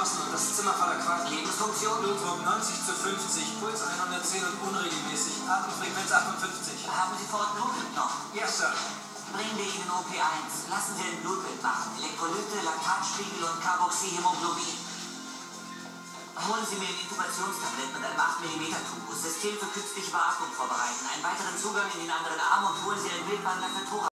geschlossen und das Zimmer voller Qual. Lebensfunktion? Blutdruck 90/50, Puls 110 und unregelmäßig, Atemfrequenz 58. Haben Sie Fort Blutet noch? Yes, Sir. Bringen wir Ihnen OP1. Lassen Sie ein Blutbild machen. Elektrolyte, Laktatspiegel und Carboxyhämoglobin. Holen Sie mir ein Intubationstabletten und ein 8 mm Tubus. System für künstliche Beatmung vorbereiten. Einen weiteren Zugang in den anderen Arm und holen Sie ein Bildband für Thorax.